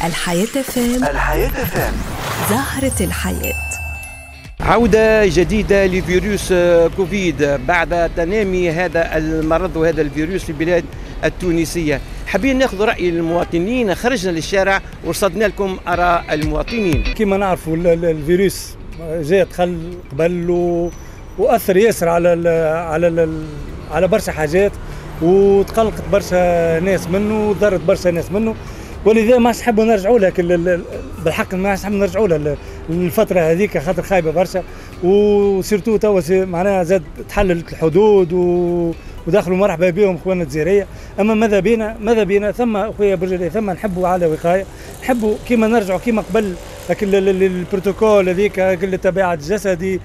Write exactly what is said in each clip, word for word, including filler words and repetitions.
الحياة فام. الحياة فام. زهرة الحياة. عودة جديدة لفيروس كوفيد بعد تنامي هذا المرض وهذا الفيروس في البلاد التونسية. حابين ناخذ رأي المواطنين، خرجنا للشارع ورصدنا لكم آراء المواطنين. كما نعرفوا الفيروس جاء دخل قبل وأثر ياسر على ال على ال على برشا حاجات، وتقلقت برشا ناس منه وضرت برشا ناس منه، ولذا ما نحبوا نرجعوا لها بالحق، ما نحبوا نرجعوا لها الفتره هذيك خاطر خايبه برشا، وسيرتو توا معناها زاد تحللت الحدود و ودخلوا مرحبا بهم اخواننا الجزائريه. اما ماذا بينا ماذا بينا ثم اخويا برجلي ثم نحبوا على وقايه، نحبوا كيما نرجعوا كيما قبل البروتوكول هذيك التباعد الجسدي،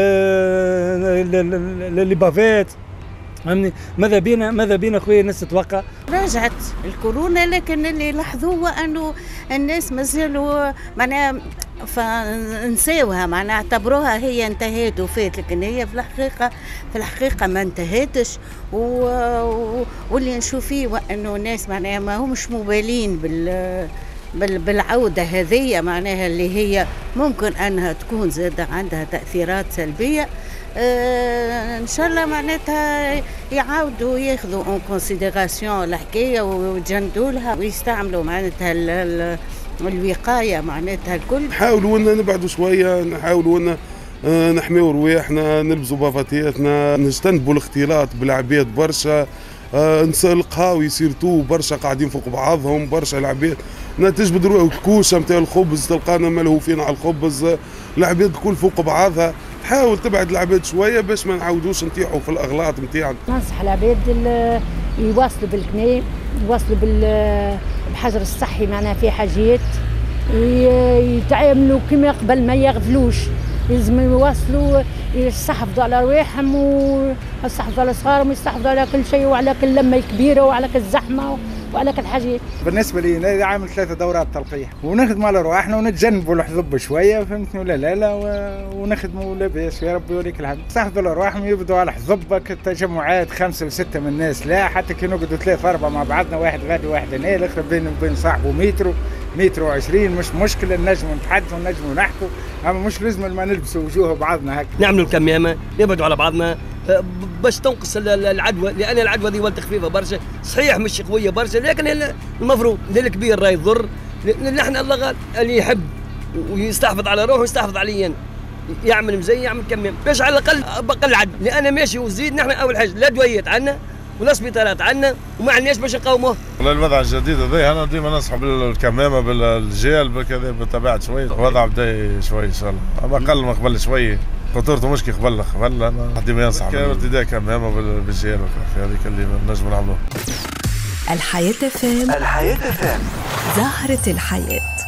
اللي بافات فهمني. ماذا بينا ماذا بينا خويا الناس تتوقع. رجعت الكورونا، لكن اللي لاحظوه انه الناس مازالوا معناها فنساوها، معناها اعتبروها هي انتهت وفات، لكن هي في الحقيقه في الحقيقه ما انتهتش. و... واللي نشوف فيه انه الناس معناها ما همش مبالين بال بالعودة هذه، معناها اللي هي ممكن أنها تكون زادة عندها تأثيرات سلبية. آه إن شاء الله معناتها يعاودوا ياخذوا اون كونسيديراسيون الحكاية ويتجندوا لها ويستعملوا معناتها الوقاية معناتها الكل. نحاولوا أن نبعدوا شوية، نحاولوا أن نحميوا رواحنا، نلبسوا بافاتياتنا، نجتنبوا الاختلاط بالعباد برشا. آه القهاوي سيرتو برشا قاعدين فوق بعضهم، برشا العباد تجبد الكوشه نتاع الخبز تلقانا ملهوفين على الخبز، العباد الكل فوق بعضها. تحاول تبعد العباد شويه باش ما نعاودوش نطيحوا في الاغلاط نتاعنا. ننصح العباد يواصلوا بالكناية، يواصلوا بالحجر الصحي، معناها في حاجات يتعاملوا كما قبل، ما يغفلوش، لازم يواصلوا يستحفظوا على رواحهم ويستحفظوا على صغارهم ويستحفظوا على كل شيء وعلى كل لمه الكبيره وعلى كل الزحمه وعلى كل حاجات. بالنسبه لي عامل ثلاثه دورات تلقيح، ونخدموا على رواحنا ونتجنبوا الحظب شويه، فهمتني ولا لا لا، ونخدموا لاباس يا ربي يوريك الحمد. يستحفظوا على رواحهم، يبدوا على حظبه تجمعات خمسه وسته من الناس، لا حتى كي نقعدوا ثلاثه اربعه مع بعضنا، واحد غادي واحد هنا، الاخر بينه وبين صاحبه مترو متر وعشرين، مش مشكله، نجموا نتحدثوا نجموا نحكوا، اما مش لازم ما نلبسوا وجوه بعضنا هكا. نعملوا الكمامه، نبعدوا على بعضنا باش تنقص العدوى، لان العدوى دي ولد خفيفه برشا، صحيح مش قويه برشا، لكن المفروض للكبير راه يضر. نحن الله غالب، اللي يحب ويستحفظ على روحه ويستحفظ عليا انا، يعمل مزي يعمل كمام باش على الاقل بقى العدوى، لان ماشي وزيد. نحن اول حاجه الادويات عندنا والاسبيطالات عندنا وما عندناش باش نقاوموه. الوضع الجديد هذا انا ديما ننصح بالكمامه بالجيل بكذا بالتباعد شويه، الوضع بدا شوي ان شاء الله، اما اقل ما قبل شويه، خطورته مش كي قبل قبل انا ديما ينصح ارتداء كمامه بالجيل، هذيك اللي نجموا نعملوها. الحياة فام. الحياة فام. زهرة الحياة.